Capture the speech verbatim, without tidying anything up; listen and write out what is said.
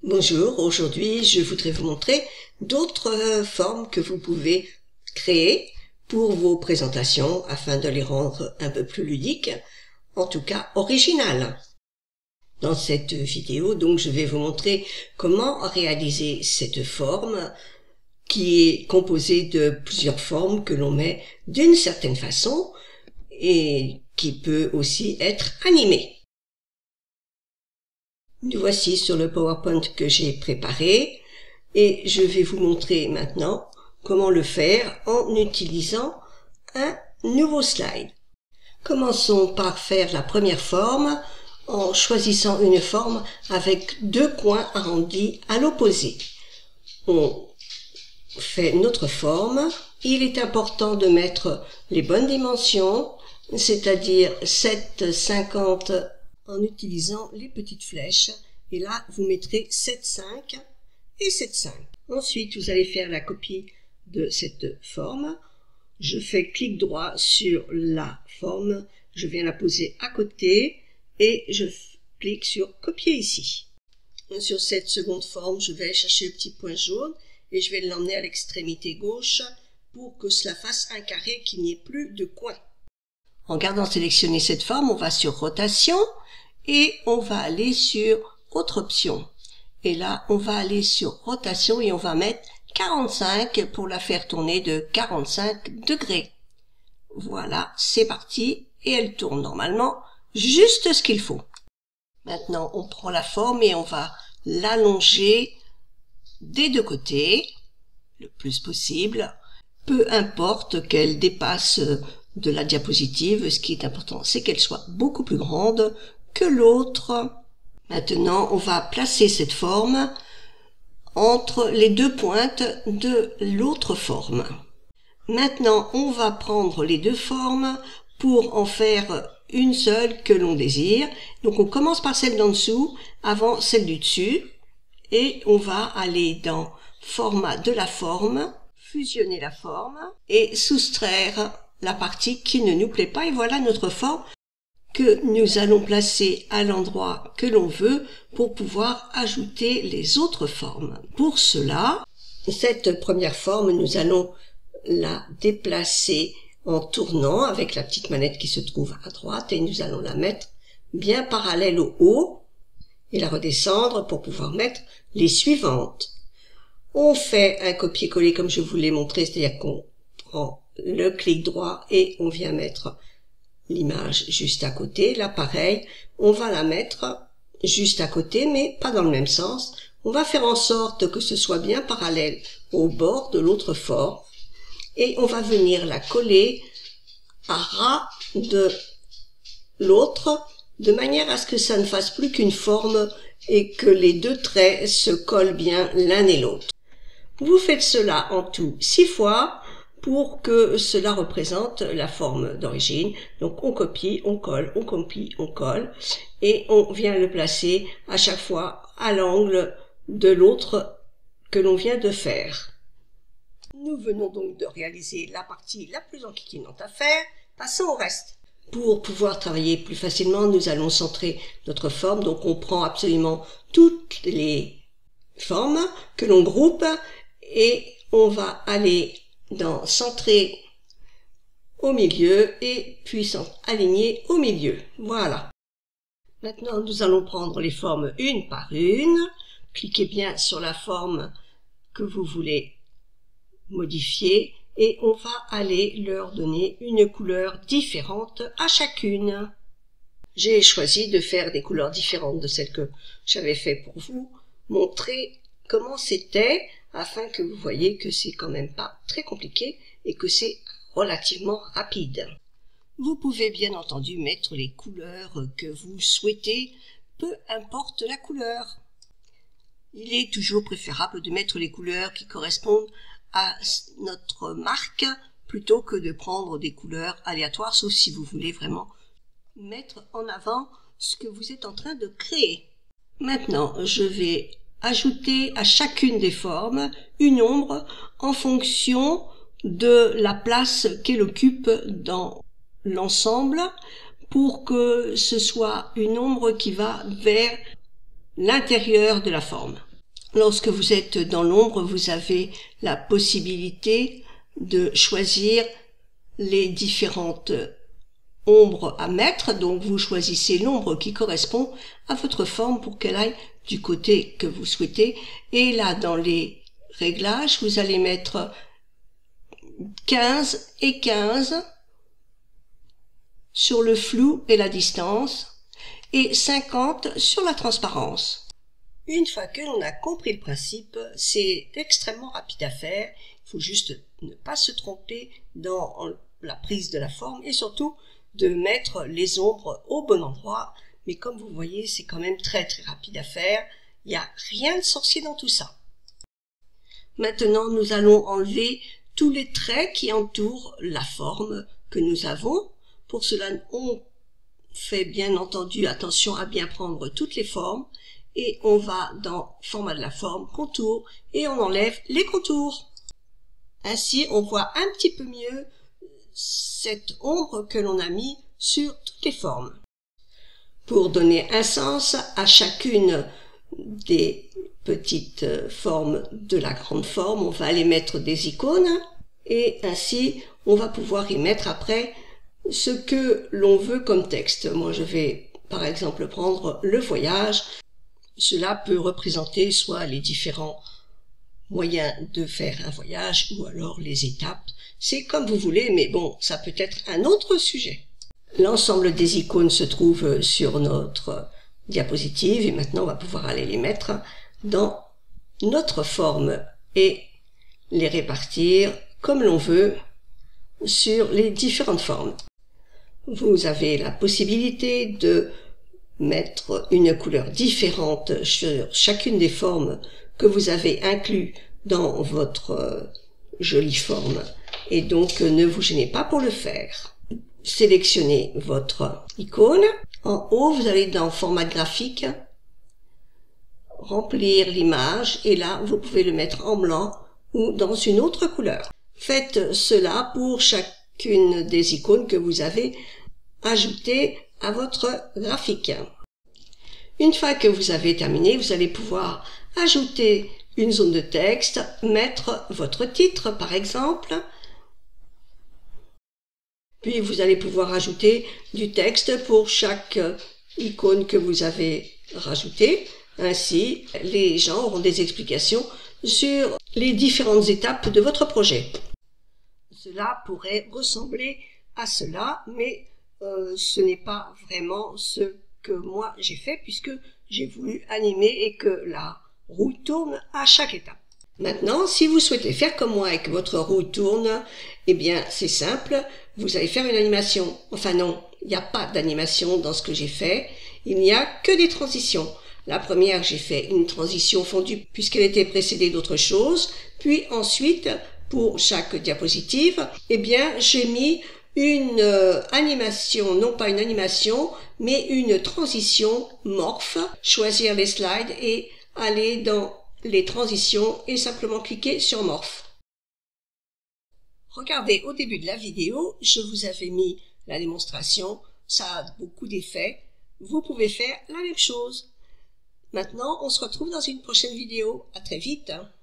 Bonjour, aujourd'hui je voudrais vous montrer d'autres formes que vous pouvez créer pour vos présentations afin de les rendre un peu plus ludiques, en tout cas originales. Dans cette vidéo, donc, je vais vous montrer comment réaliser cette forme qui est composée de plusieurs formes que l'on met d'une certaine façon et qui peut aussi être animée. Nous voici sur le PowerPoint que j'ai préparé et je vais vous montrer maintenant comment le faire en utilisant un nouveau slide. Commençons par faire la première forme en choisissant une forme avec deux coins arrondis à l'opposé. On fait notre forme. Il est important de mettre les bonnes dimensions, c'est-à-dire sept virgule cinquante en utilisant les petites flèches. Et là, vous mettrez sept virgule cinq et sept virgule cinq. Ensuite, vous allez faire la copie de cette forme. Je fais clic droit sur la forme. Je viens la poser à côté et je clique sur copier ici. Sur cette seconde forme, je vais chercher le petit point jaune et je vais l'emmener à l'extrémité gauche pour que cela fasse un carré, qu'il n'y ait plus de coin. En gardant sélectionné cette forme, on va sur rotation et on va aller sur autre option. Et là, on va aller sur rotation et on va mettre quarante-cinq pour la faire tourner de quarante-cinq degrés. Voilà, c'est parti et elle tourne normalement juste ce qu'il faut. Maintenant, on prend la forme et on va l'allonger des deux côtés le plus possible. Peu importe qu'elle dépasse de la diapositive, ce qui est important, c'est qu'elle soit beaucoup plus grande que l'autre. Maintenant, on va placer cette forme entre les deux pointes de l'autre forme. Maintenant, on va prendre les deux formes pour en faire une seule que l'on désire. Donc, on commence par celle d'en dessous avant celle du dessus et on va aller dans format de la forme, fusionner la forme et soustraire la partie qui ne nous plaît pas. Et voilà notre forme que nous allons placer à l'endroit que l'on veut pour pouvoir ajouter les autres formes. Pour cela, cette première forme, nous allons la déplacer en tournant avec la petite manette qui se trouve à droite et nous allons la mettre bien parallèle au haut et la redescendre pour pouvoir mettre les suivantes. On fait un copier-coller comme je vous l'ai montré, c'est-à-dire qu'on prend le clic droit et on vient mettre l'image juste à côté. Là, pareil, on va la mettre juste à côté, mais pas dans le même sens. On va faire en sorte que ce soit bien parallèle au bord de l'autre forme. Et on va venir la coller à ras de l'autre, de manière à ce que ça ne fasse plus qu'une forme et que les deux traits se collent bien l'un et l'autre. Vous faites cela en tout six fois pour que cela représente la forme d'origine. Donc on copie, on colle, on copie, on colle et on vient le placer à chaque fois à l'angle de l'autre que l'on vient de faire. Nous venons donc de réaliser la partie la plus enquiquinante à faire. Passons au reste. Pour pouvoir travailler plus facilement, nous allons centrer notre forme. Donc on prend absolument toutes les formes que l'on groupe et on va aller dans centrer au milieu et puis aligner au milieu. Voilà. Maintenant, nous allons prendre les formes une par une. Cliquez bien sur la forme que vous voulez modifier et on va aller leur donner une couleur différente à chacune. J'ai choisi de faire des couleurs différentes de celles que j'avais fait pour vous montrer comment c'était, afin que vous voyez que c'est quand même pas très compliqué et que c'est relativement rapide. Vous pouvez bien entendu mettre les couleurs que vous souhaitez, peu importe la couleur. Il est toujours préférable de mettre les couleurs qui correspondent à notre marque plutôt que de prendre des couleurs aléatoires, sauf si vous voulez vraiment mettre en avant ce que vous êtes en train de créer. Maintenant, je vais ajouter à chacune des formes une ombre en fonction de la place qu'elle occupe dans l'ensemble pour que ce soit une ombre qui va vers l'intérieur de la forme. Lorsque vous êtes dans l'ombre, vous avez la possibilité de choisir les différentes ombres à mettre. Donc vous choisissez l'ombre qui correspond à votre forme pour qu'elle aille du côté que vous souhaitez. Et là, dans les réglages, vous allez mettre quinze et quinze sur le flou et la distance et cinquante sur la transparence. Une fois que l'on a compris le principe, c'est extrêmement rapide à faire. Il faut juste ne pas se tromper dans la prise de la forme et surtout de mettre les ombres au bon endroit. Mais comme vous voyez, c'est quand même très très rapide à faire. Il n'y a rien de sorcier dans tout ça. Maintenant, nous allons enlever tous les traits qui entourent la forme que nous avons. Pour cela, on fait bien entendu attention à bien prendre toutes les formes. Et on va dans format de la forme, contour, et on enlève les contours. Ainsi, on voit un petit peu mieux cette ombre que l'on a mis sur toutes les formes. Pour donner un sens à chacune des petites formes de la grande forme, on va aller mettre des icônes, et ainsi, on va pouvoir y mettre après ce que l'on veut comme texte. Moi, je vais par exemple prendre le voyage. Cela peut représenter soit les différents moyens de faire un voyage ou alors les étapes. C'est comme vous voulez, mais bon, ça peut être un autre sujet. L'ensemble des icônes se trouve sur notre diapositive et maintenant on va pouvoir aller les mettre dans notre forme et les répartir comme l'on veut sur les différentes formes. Vous avez la possibilité de mettre une couleur différente sur chacune des formes que vous avez inclus dans votre euh, jolie forme et donc ne vous gênez pas pour le faire. Sélectionnez votre icône. En haut, vous allez dans format graphique, remplir l'image et là, vous pouvez le mettre en blanc ou dans une autre couleur. Faites cela pour chacune des icônes que vous avez ajoutées à votre graphique. Une fois que vous avez terminé, vous allez pouvoir ajouter une zone de texte, mettre votre titre par exemple, puis vous allez pouvoir ajouter du texte pour chaque icône que vous avez rajoutée. Ainsi, les gens auront des explications sur les différentes étapes de votre projet. Cela pourrait ressembler à cela, mais euh, ce n'est pas vraiment ce que moi j'ai fait puisque j'ai voulu animer et que la roue tourne à chaque étape. Maintenant, si vous souhaitez faire comme moi et que votre roue tourne, eh bien c'est simple, vous allez faire une animation. Enfin non, il n'y a pas d'animation dans ce que j'ai fait, il n'y a que des transitions. La première, j'ai fait une transition fondue puisqu'elle était précédée d'autre chose, puis ensuite, pour chaque diapositive, eh bien j'ai mis une euh, animation, non pas une animation, mais une transition morph, choisir les slides et aller dans les transitions et simplement cliquer sur morph. Regardez, au début de la vidéo, je vous avais mis la démonstration, ça a beaucoup d'effets, vous pouvez faire la même chose. Maintenant, on se retrouve dans une prochaine vidéo, à très vite.